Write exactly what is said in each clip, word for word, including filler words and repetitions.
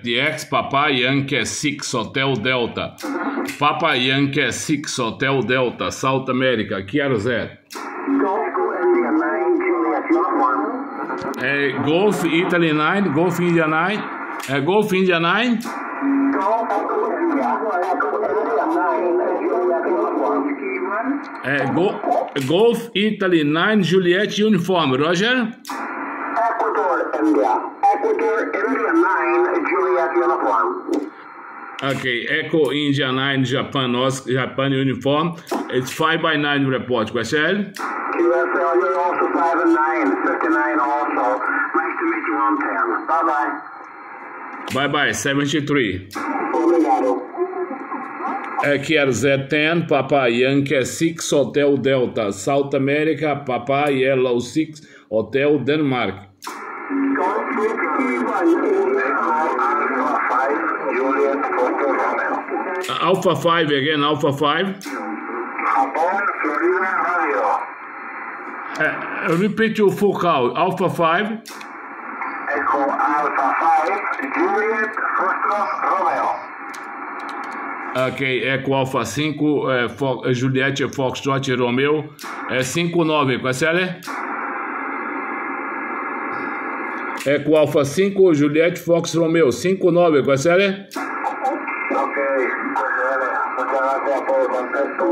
the X, Papa Yankee six Hotel Delta. Papa Yankee six Hotel Delta, South America. Que era o Zé? É, Golf Italy nine, Golf India nine. É Golf India nine? É, Go, Golf Italy nine, Juliet Uniform, Roger? Ecuador, India. Ecuador, India nine, Juliet Uniform. Ok, Echo India nine, Japan, Oscar, Japan Uniform. It's five by nine report, question? Q S L, you're also five and nine, fifty-nine also. Nice to meet you on ten. Bye-bye. Bye-bye, seventy-three. Obrigado. Aqui era Z ten, Papa Yankee six Hotel Delta, South America, Papa Yellow six Hotel Denmark. Alpha five again, Alpha five. Japón, Florida, Radio. Uh, repeat your full call. Alpha five. Echo Alpha five, Juliet, Foxtrot, Romeo. Ok, Eco Alpha cinco, é, Fo Juliette, Foxtrot, Romeo. É cinco nove, qual é? Eco Alpha cinco, Juliette, Fox, Romeo. cinco nove, qual é? Ok, muchas gracias por el contacto.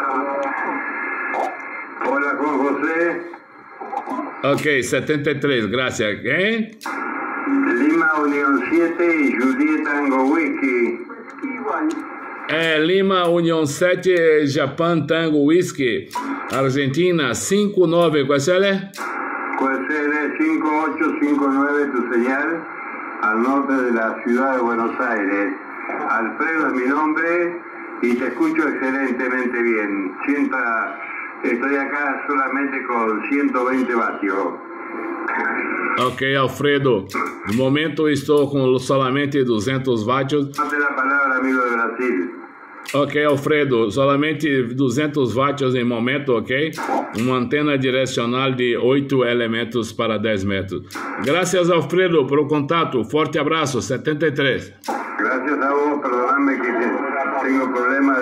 Hola, con José. Ok, setenta e três, gracias. Quem? Lima Unión siete, Juliet Tango Whisky. É Lima União sete, Japan Tango Whisky. Argentina, cinco nove, qual é? Puede ser cinco ocho cinco nueve tu señal, al norte de la ciudad de Buenos Aires. Alfredo es mi nombre y te escucho excelentemente bien. Sienta, estoy acá solamente con ciento veinte vatios. Ok, Alfredo. No momento estou com solamente duzentos vatios. Date la palabra, amigo de Brasil. Ok, Alfredo, solamente duzentos vatios em momento, ok? Uma antena direcional de oito elementos para dez metros. Graças, Alfredo, pelo contato. Forte abraço, setenta e três. Gracias a vos, perdóname que tengo problemas